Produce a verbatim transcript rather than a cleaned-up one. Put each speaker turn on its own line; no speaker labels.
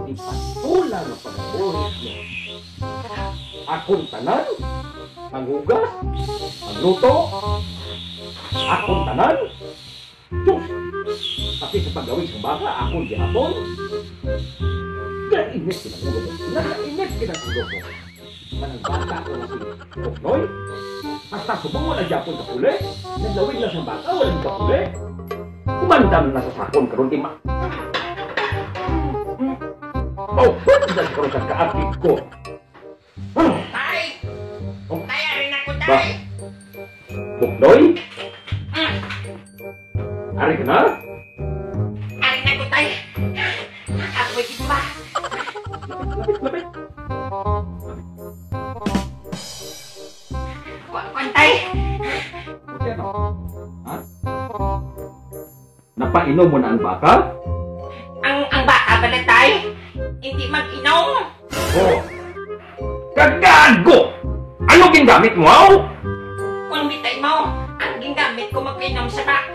ipatula na pag-ulit niya. Akong tanan, panghugas, pagluto, akong tanan, Diyos! Kasi sa paggawin sa baka, akong gihapon, nainit kinagulo ko. Nainit kinagulo ko. Manang bata ko na si Pugnoy, basta subong wala Japon kapuli, naglawin lang sa baka, walang kapuli. Kumandam na sa sakon karon di ma. Oh, dahil karon sa kaapit ko.
Tay! Kaya rin ako,
Ba?
tay!
Pugnoy? Ari ka na?
Ari na ko, tay! Ako di ba?
Lapit, lapit.
Kwan, tay!
Okay, ano? Ha? Napainom mo na ang baka?
Ang ang baka ba na, tay? Hindi mag-inom!
Oh! Kagago! Ano gingamit mo, aw?
Kung bitay mo, ang gingamit ko mag-inom sa baka.